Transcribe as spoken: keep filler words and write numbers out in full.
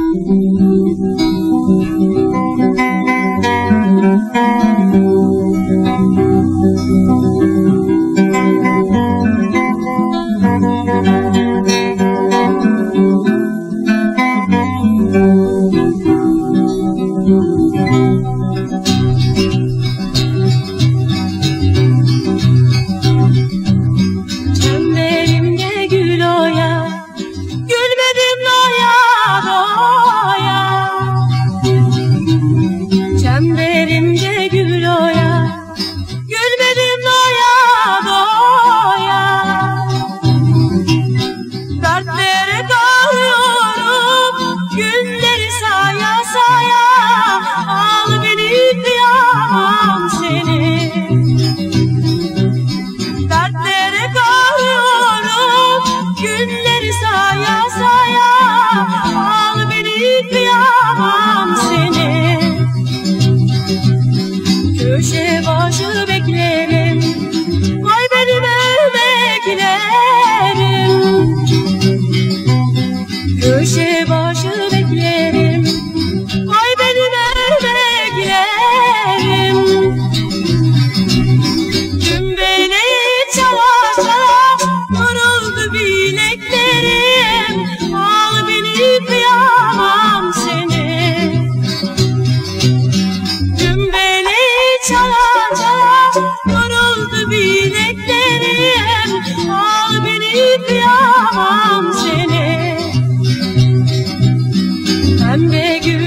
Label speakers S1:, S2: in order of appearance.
S1: Çemberimde gül oya, gülmedim doya doya. Dertlere dağılıyorum, günleri saya saya. Al beni, kıyamam seni. Dertlere dağılıyorum, günleri saya saya. Al beni, kıyamam seni. Köşe başı beklerim, vay benim emeklerim. Köşe başı beklerim, vay benim emeklerim. Tüm beleği çala çala yoruldu bileklerim. Al beni, kıyamam seni. Çala çala yoruldu bileklerim. Al beni, kıyamam seni. Pembe gül